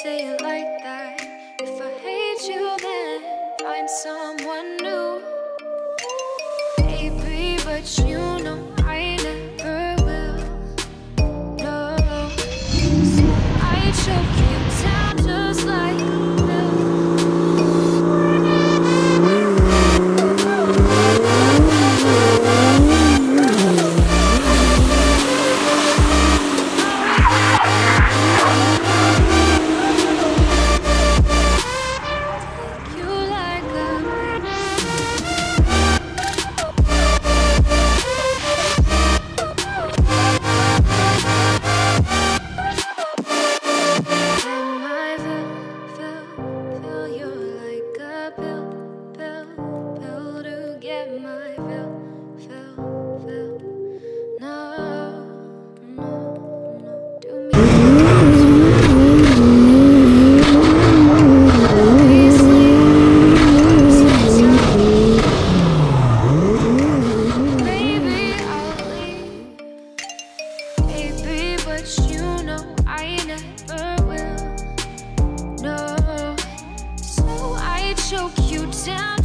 say it like that. If I hate you, then find someone new. Baby, but you know I never will. No, so I choke you down just like milk. Choke you down